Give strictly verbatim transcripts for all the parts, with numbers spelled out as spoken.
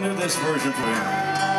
do this version for you.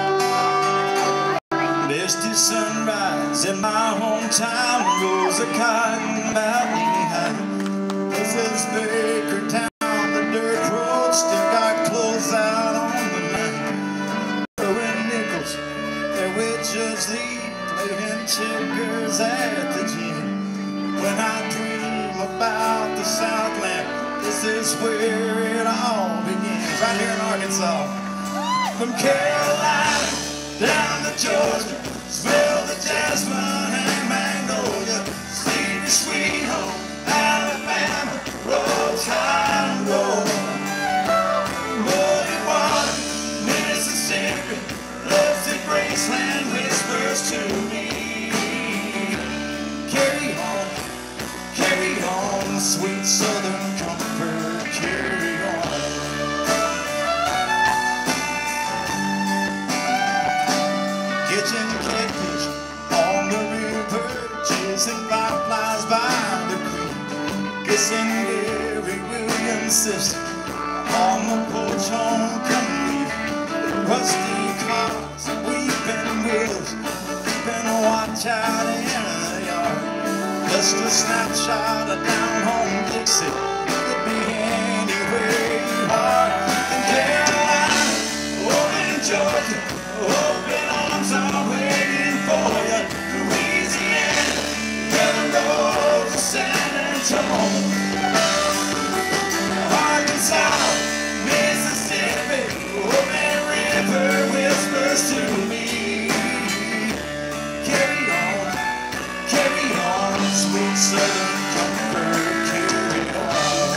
Misty sunrise in my hometown, rose a cotton mountain high. This is Baker Town, the dirt road still got clothes out on the line. Throwing nickels, their witches leave, playing checkers at the gym. When I dream about the Southland, this is where it all begins. Right here in Arkansas. From Carolina down to Georgia, smell the jasmine and magnolia. Sleepy sweet home, Alabama, rolls high and roll. Muddy water, Mississippi, love's the Graceland whispers to me. Carry on, carry on, sweet southern comfort, carry on. Catching catfish on the river, chasing fireflies by the creek, kissing Gary Williams' sister on the porch homecoming leaf. Rusty cars, weeping willows, keeping a watch out in the yard. Just a snapshot of down home Dixie, could be anywhere you are. In Carolina, or in Georgia, open arms are waiting for you. Louisiana, yellow rose of San Antonio. Arkansas, Mississippi, open river whispers to me. Carry on, carry on, sweet southern comfort, carry on.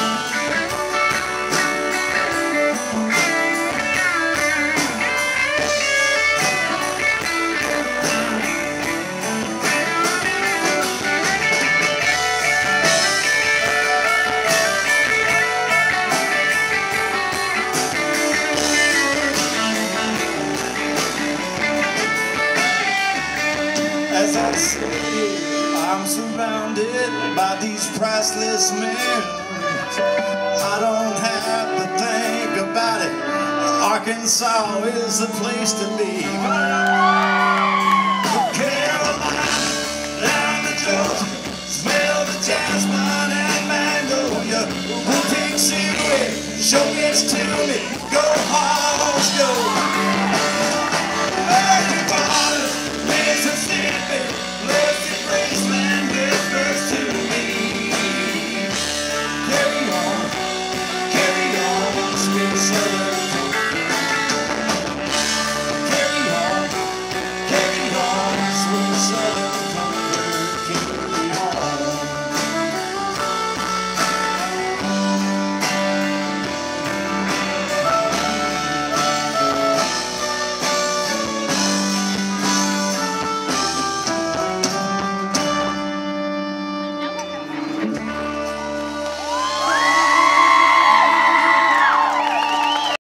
As I sit here, I'm surrounded by these priceless memories. I don't have to think about it. Arkansas is the place to be. From Carolina down to Georgia, smell the jasmine and magnolia. Who takes it away? Show gets to me. Go, Hogs, go.